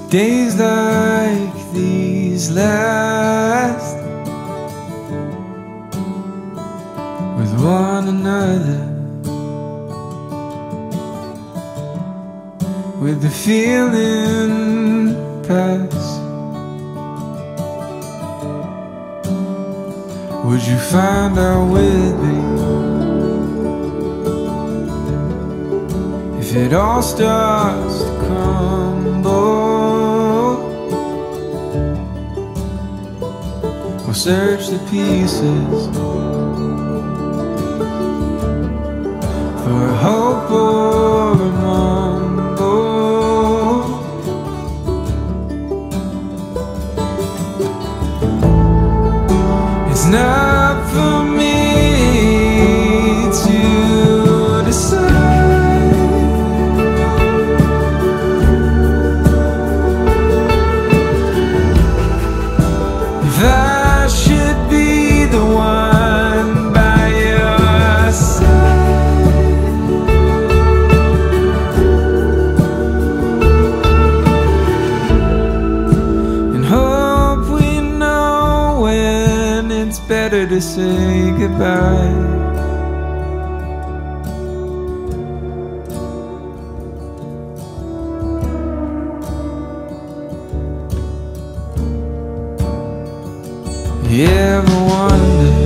Days like these last with one another, with the feeling pass. Would you find out with me if it all starts to crumble? We'll search the pieces for a hope or a mumble. It's not for me to decide if I should be the one by your side. And hope we know when it's better to say goodbye. You ever wonder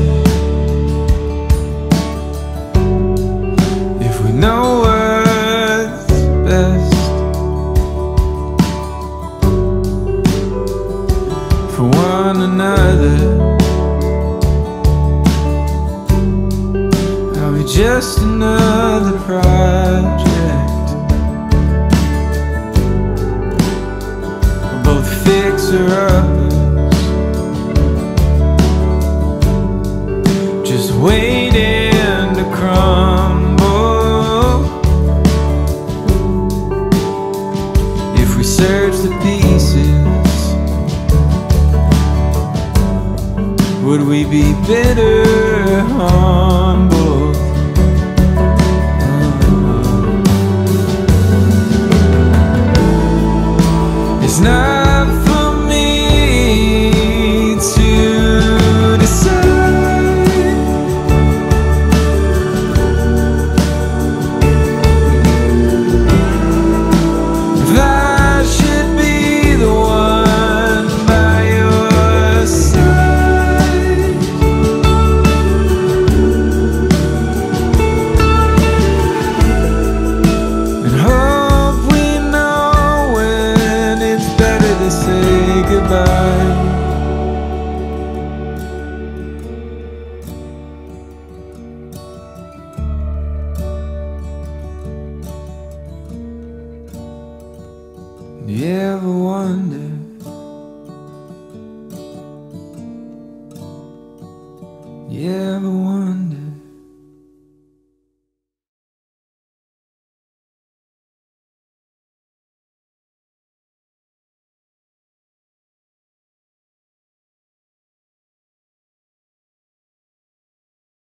if we know what's best for one another? Are we just another project? We're both fixer-uppers, just waiting to crumble. If we search the pieces, would we be bitter, humble? It's not for me to decide if I should be the one by your side. And hope we know when it's better to say goodbye. You ever